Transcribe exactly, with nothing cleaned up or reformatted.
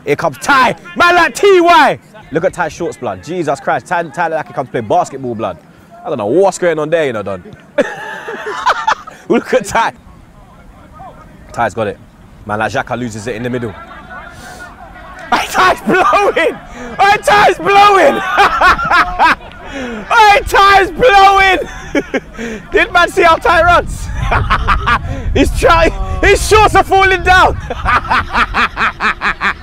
Here comes Ty. Man like T Y. Look at Ty's shorts, blood. Jesus Christ. Ty, Ty like he comes to play basketball, blood. I don't know what's going on there, you know, Don. Look at Ty. Ty's got it. Man like Xhaka loses it in the middle. Hey, Ty's blowing! Hey, Ty's blowing! Hey, Ty's blowing! Did man see how Ty runs? He's trying. His shorts are falling down.